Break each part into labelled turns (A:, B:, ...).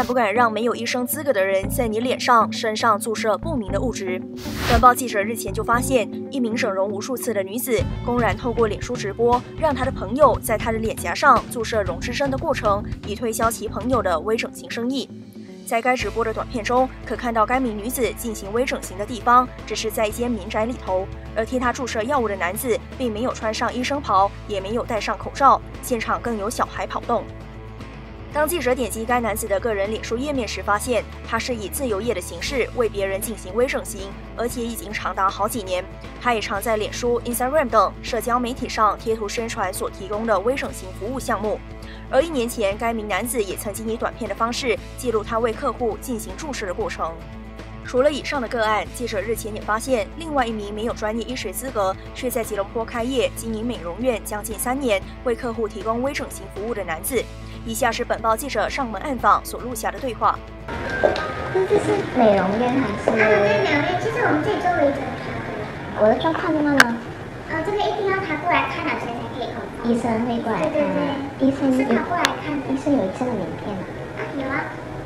A: 敢不敢让没有医生资格的人在你脸上、身上注射不明的物质？短报记者日前就发现，一名整容无数次的女子，公然透过脸书直播，让她的朋友在她的脸颊上注射溶脂针的过程，以推销其朋友的微整形生意。在该直播的短片中，可看到该名女子进行微整形的地方，只是在一间民宅里头，而替她注射药物的男子并没有穿上医生袍，也没有戴上口罩，现场更有小孩跑动。当记者点击该男子的个人脸书页面时，发现他是以自由业的形式为别人进行微整形，而且已经长达好几年。他也常在脸书、Instagram 等社交媒体上贴图宣传所提供的微整形服务项目。而1年前，该名男子也曾经以短片的方式记录他为客户进行注射的过程。除了以上的个案，记者日前也发现，另外一名没有专业医学资格，却在吉隆坡开业经营美容院将近3年，为客户提供微整形服务的男子。以下是本报记者上门暗访所录下的对话。
B: 这是美容院还是？
C: 美容院，其实我们这里做微整形。
B: 我的状况怎么呢？
C: 这个一定要他过来看了才可以confirm。
B: 医生会过来看。
C: 对，
B: 医生
C: 是他过来看的。
B: 医生有这个名片吗？
C: 有啊。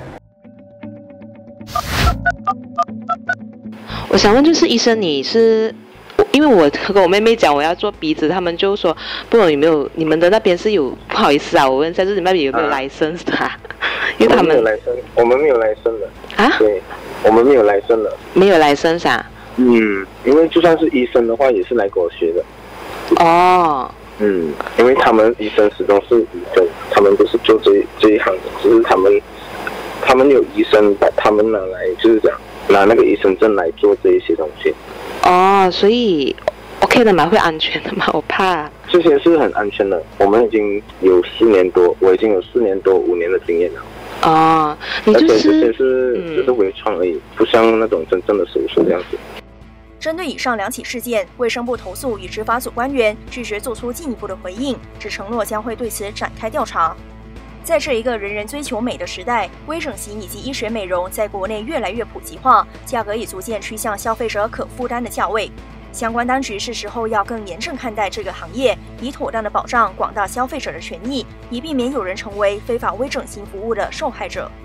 D: 我想问，就是医生，你是因为我跟我妹妹讲我要做鼻子，他们就说不懂有没有你们的那边是有，不好意思啊，我问一下，就是你们那边有没有license 的？因为他们
E: 我们没有license的
D: 啊，
E: 对，我们没有license的，
D: 没有license啊。
E: 因为就算是医生的话，也是来给我学的。
D: 哦。
E: 因为他们医生始终是医生，他们不是做这一行的，只是他们有医生把他们拿来，就是讲拿那个医生证来做这一些东西。
D: 哦，所以 OK 的嘛，会安全的嘛？我怕。
E: 这些是很安全的，我们已经有4年多，我已经有4年多5年的经验了。
D: 哦，你就是
E: 而且这些只是微创而已，不像那种真正的手术这样子。
A: 针对以上2起事件，卫生部投诉与执法组官员拒绝做出进一步的回应，只承诺将会对此展开调查。在这一个人人追求美的时代，微整形以及医学美容在国内越来越普及化，价格也逐渐趋向消费者可负担的价位。相关当局是时候要更严正看待这个行业，以妥当的保障广大消费者的权益，以避免有人成为非法微整形服务的受害者。